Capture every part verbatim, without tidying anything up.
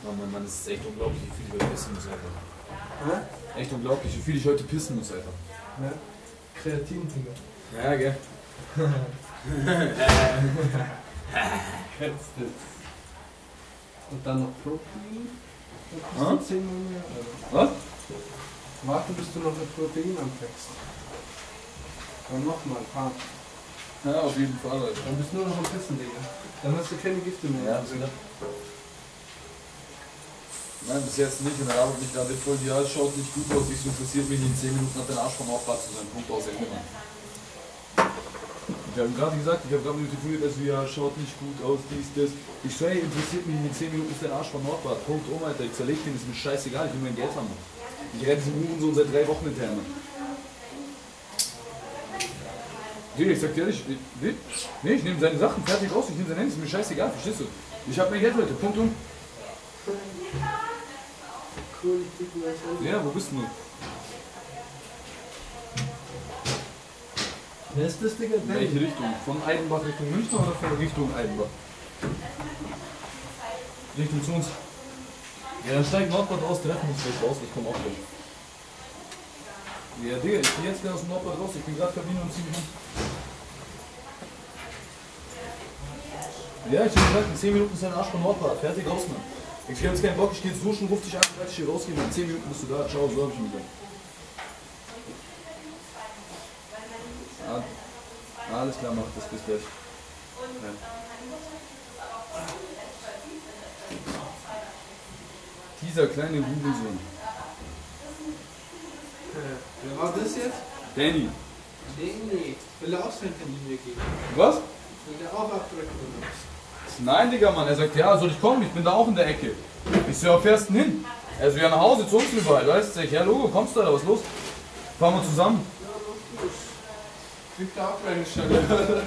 Oh Mann, Mann, es ist echt unglaublich, wie viel ich heute pissen muss, Alter. Hä? Echt unglaublich, wie viel ich heute pissen muss, Alter. Ja. Kreatin, Digga. Ja, gell? Kennst du. Und dann noch Protein. Hm? zehn Minuten. Was? Warte, bis du noch mit Protein anfängst. Und nochmal, ein paar. Ja, auf jeden Fall, Alter. Dann bist du nur noch am Pissen, Digga. Dann hast du keine Gifte mehr. Ja, sicher. Nein, bis jetzt nicht. Und dann arbeitet mich David voll, ja, es schaut nicht gut aus. Ich so, interessiert mich nicht, in zehn Minuten hat den Arsch vom Aufbad zu sein. Punkt aus, Ende. Wir haben gerade gesagt, ich habe gerade mit ihm telefoniert, also ja, schaut nicht gut aus, dies, das. Ich so, hey, interessiert mich in zehn Minuten ist der Arsch vom Nordbad. Punkt um, Alter, ich zerleg den, ist mir scheißegal, ich will mein Geld haben. Ich rede diesen Hurensohn seit drei Wochen hinterher. Digga, ich sag dir ehrlich, ich, nee, nee, ich nehme seine Sachen fertig raus, ich nehme sein Handy, ist mir scheißegal, verstehst du? Ich hab mein Geld heute, Punkt um. Cool, ich krieg mir das Handy. Ja, wo bist du? Wer ist das, Digga? In welche Richtung? Von Eidenbach Richtung München oder von Richtung Eidenbach? Richtung zu uns. Ja, dann steigt Nordbad aus, treffen uns gleich raus, ich komm auch gleich. Ja, Digga, ich geh jetzt gleich aus dem Nordbad raus, ich bin gerade Kabine und zieh mich um. Ja, ich hab gesagt, in zehn Minuten ist dein Arsch vom Nordbad, fertig raus, Mann. Ich hab jetzt keinen Bock, ich geh jetzt duschen, ruf dich an, werde ich hier rausgehen, in zehn Minuten bist du da, ciao, so hab ich mich gesagt. Ja, alles klar, mach das, bis gleich. Ja. Dieser kleine Hurensohn. Wer war das jetzt? Danny. Nee, nee. Will er auch sein Termin mir geben? Was? Will der auch abdrücken oder was? Nein, Digga, Mann. Er sagt, ja, soll ich kommen? Ich bin da auch in der Ecke. Ich so, ja, fährst du denn hin? Er so, ja, nach Hause zu uns überall. Weißt du, ich, ja, Logo, kommst du da, was ist los? Fahren wir zusammen. Ja, los geht's. Kriegt er auch kleine Stelle.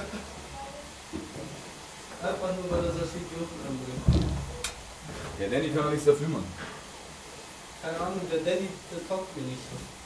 Einfach nur, weil er so viel Idioten anbringt. Ja, Danny kann doch nichts dafür, Mann. Keine Ahnung, der Daddy, der taugt mir nicht so.